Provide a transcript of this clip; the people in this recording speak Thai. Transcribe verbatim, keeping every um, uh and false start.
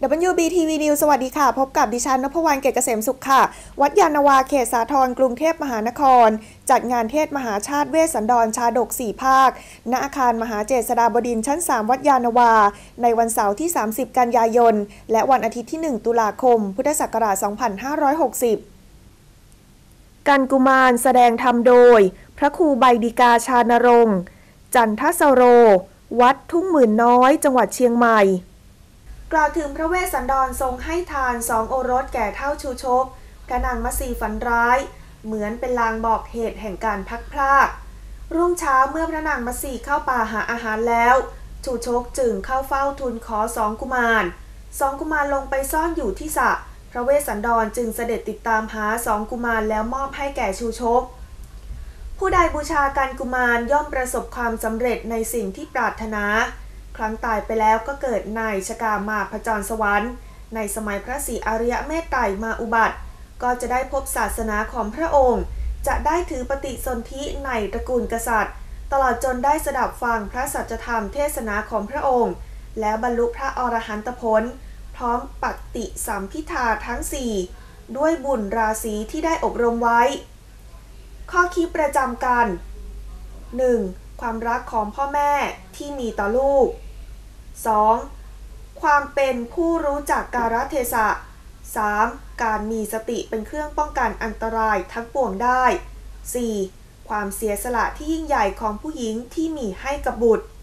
ดับเบิลยู บี ที วี News สวัสดีค่ะพบกับดิฉันนภวรรณ เกษเกษมสุขค่ะวัดยานนาวาเขตสาทรกรุงเทพมหานครจัดงานเทศมหาชาติเวสสันดรชาดกสี่ภาคณอาคารมหาเจษฎาบดินทร์ชั้นสามวัดยานนาวาในวันเสาร์ที่สามสิบกันยายนและวันอาทิตย์ที่หนึ่งตุลาคมพุทธศักราชสองพันห้าร้อยหกสิบกันกุมารแสดงธรรมโดยพระครูใบดิกาชานรงค์จันทสโรวัดทุ่งหมื่นน้อยจังหวัดเชียงใหม่กล่าวถึงพระเวสสันดรทรงให้ทานสองโอรสแก่เฒ่าชูชกพระนางมัสีฝันร้ายเหมือนเป็นลางบอกเหตุแห่งการพักพรากรุ่งเช้าเมื่อพระนางมัสีเข้าป่าหาอาหารแล้วชูชกจึงเข้าเฝ้าทูลขอสองกุมารสองกุมารลงไปซ่อนอยู่ที่สระพระเวสสันดรจึงเสด็จติดตามหาสองกุมารแล้วมอบให้แก่ชูชกผู้ใดบูชากันกุมารย่อมประสบความสำเร็จในสิ่งที่ปรารถนาครั้งตายไปแล้วก็เกิดในชกามาพจรสวรรค์ในสมัยพระศรีอริยเมตไตรมาอุบัติก็จะได้พบศาสนาของพระองค์จะได้ถือปฏิสนธิในตระกูลกษัตริย์ตลอดจนได้สดับฟังพระสัจธรรมเทศนาของพระองค์แล้วบรรลุพระอรหันตผลพร้อมปฏิสัมพิทาทั้งสี่ด้วยบุญราศีที่ได้อบรมไว้ข้อคิดประจำกัน หนึ่ง. ความรักของพ่อแม่ที่มีต่อลูก สอง. ความเป็นผู้รู้จักกาลเทศะ สาม. การมีสติเป็นเครื่องป้องกันอันตรายทั้งปวงได้ สี่. ความเสียสละที่ยิ่งใหญ่ของผู้หญิงที่มีให้กับบุตร